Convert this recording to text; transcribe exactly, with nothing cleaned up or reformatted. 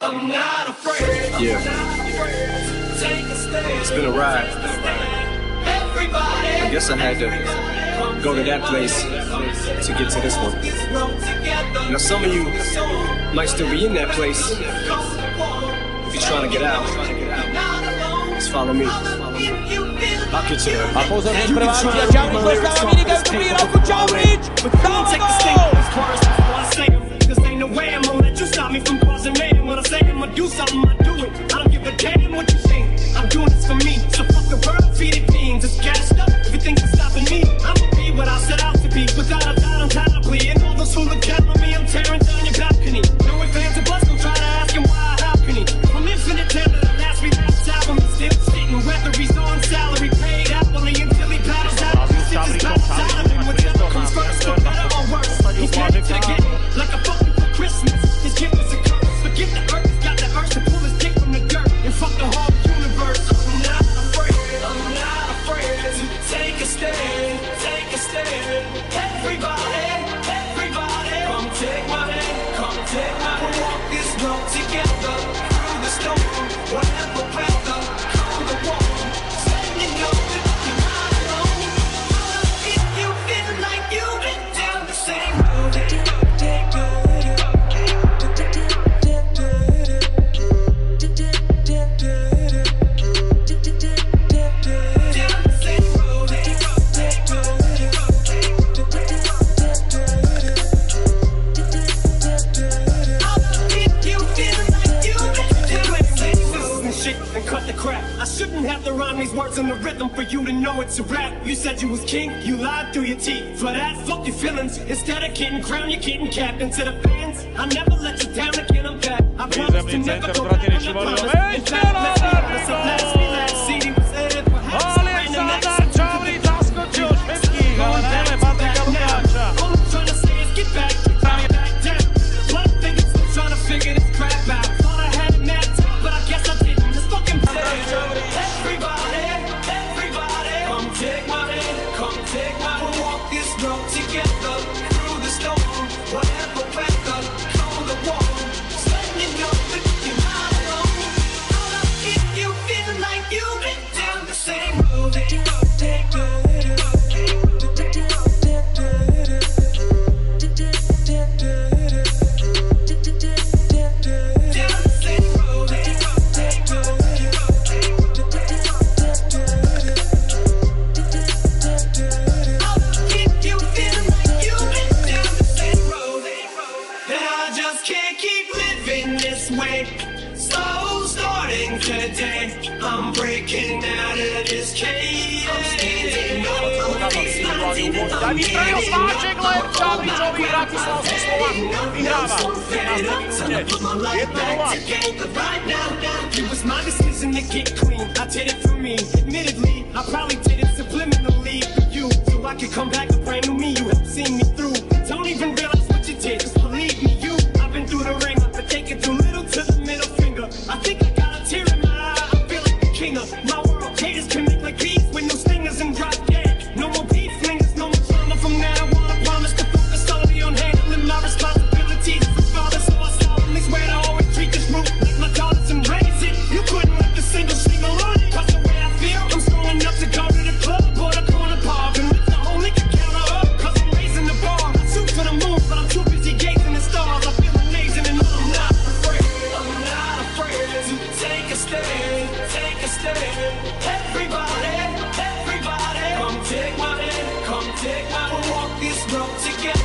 I'm not afraid. Yeah. It's been a ride. I guess I had to go to that place to get to this one. Now some of you might still be in that place. If you're trying to get out, just follow me. I'll get you there. A pozornosť prevádza Čavrič, dostáva minigame do prírovku Čavrič! Cause ain't no way I'm gonna let you stop me from causing mayhem. When I say I'm gonna do something, I do it. I don't give a damn what you think. I'm doing this for me. So fuck the world, feed it beings. It's gassed up, everything's stopping me. I'ma be what I set out to be. Without a doubt, undoubtedly. And all those who look down on me, I'm tearing down your balcony. No advance or bust, don't try to ask him why, how can he? I'm infinite down to the last relapse album. He's still sitting, whether he's on salary, paid hourly until he battles out. He sits his battles out of him. Whichever comes first, for better or worse. He's married to the game, like a fucking for Christmas. His gift is a curse. Forget the earth, he's got the urge to pull his dick from the dirt and fuck the whole universe. I'm not afraid, I'm not afraid to take a stand, take a stand. Everybody, everybody, come take my hand, come take my hand. We'll walk this road together through the storm, whatever weather, cold or warm. Standing up, you're not alone. If you feel like you've been down the same road. I shouldn't have to rhyme these words in the rhythm for you to know it's a rap. You said you was king, you lied through your teeth. For that, fuck your feelings. Instead of getting crowned, you're getting capped. And to the fans, I never let you down again, I'm back. I promise to never go back on the promise. In fact, let's be honest, the last we last C D was aired. Perhaps I'm the next going back to back now. All I'm trying to say is get back, get back, back down. One thing is still trying to figure this crap out. Thought I had it mad time, but I guess I didn't. It's fucking everybody, everybody, come take my hand, come take my hand. We'll walk this road together through the storm, whatever weather, cold or warm. Standing up, but you're not alone. If you feel like you've been down the same road. So starting today, I'm breaking out of this cage. I'm standing Daj vystrelil Sváček, len Čavričovi Bratislavský Slovák vyhráva. It was my decision to get clean. I did it for me. Admittedly, I probably did it subliminally for you, so I could come back a brand new me. You helped see me through. Don't even realize what you did. Just believe me, you. I've been through the ring, but taking too little to the middle finger. I think I got a tear in my eye. I feel like the king of my world. Haters can make like bees with no stingers and drop dead. No more beef flingers, no more drama from now on. I promise to focus solely on handling my responsibilities as a father, so I solemnly swear to always treat this roof like my daughters and raise it. You couldn't let the single single on it. Cause the way I feel, I'm strong enough to go to the club or the corner bar and lift the whole liquor counter up. Cause I'm raising the bar. I shoot for the moon, but I'm too busy gazing at stars. I feel amazing and I'm not afraid. I'm not afraid to take a stand, take a stand. Everybody, everybody, come take my hand, come take my hand. We'll walk this road together.